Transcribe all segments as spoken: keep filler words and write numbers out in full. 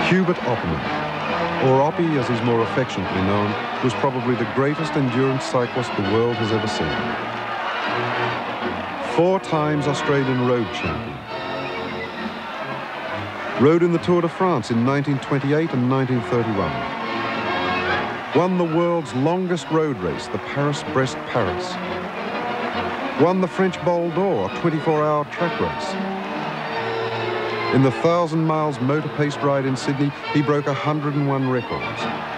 Hubert Opperman, or Oppie as he's more affectionately known, was probably the greatest endurance cyclist the world has ever seen. Four times Australian road champion. Rode in the Tour de France in nineteen twenty-eight and nineteen thirty-one. Won the world's longest road race, the Paris-Brest-Paris. Won the French Bol d'Or, a twenty-four hour track race. In the thousand miles motor paced ride in Sydney, he broke one hundred and one records.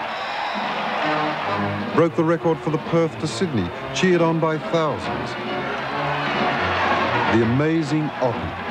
Broke the record for the Perth to Sydney, cheered on by thousands. The amazing Oppie.